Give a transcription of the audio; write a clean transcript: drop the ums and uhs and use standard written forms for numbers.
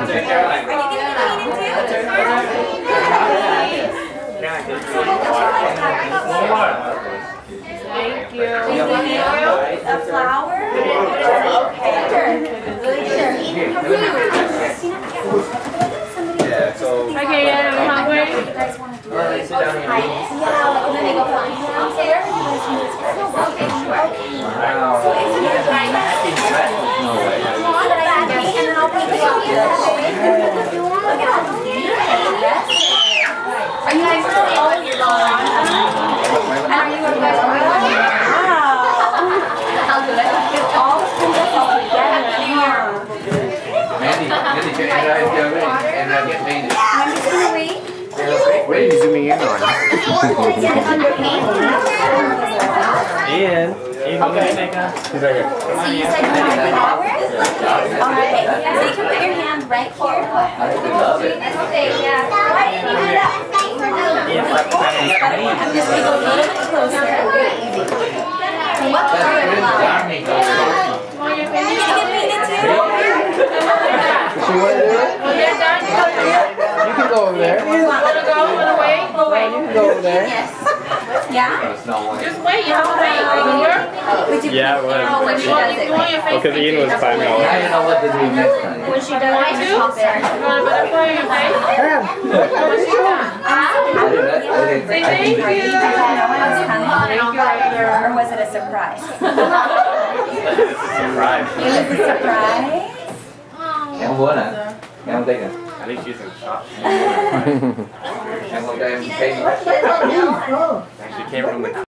Thank you. A flower? Yeah, so. Okay, yeah, I'm hungry. Sit down here. Yeah, and then they go flying downstairs. Wow. No way. And then I'll put the Look at how are you guys really all year long? And are you guys wow. How good. It's all together. Mandy, and get painted. I'm just gonna wait. What are you zooming in on? Ian, Okay. He's right here. So you said you wanted flowers? Okay. So you can put your hand right here. I love it. Okay, yeah. Why didn't you do that? I'm just going to go a little bit closer. What color of flower? Want your Can you finger? get painted too? So you want to do it? When you're done, you go there. You can go over there. Want to go all the way? Go away. You can go over there. Yes. Yeah? Just wait. You have to wait. Remember? Would you Yeah, it was. oh, when she does it. You want your face Because Ian was $5. I don't know what to do next time. When she does it, just pop there. You want a butterfly on your face? When she's done. Say thank you. Did you know I was coming? Thank you right here. Or was it a surprise? Surprise. It was a surprise? Em muốn à? Em không thích à? I think she's in shock. Em không cho em thấy. Actually came from the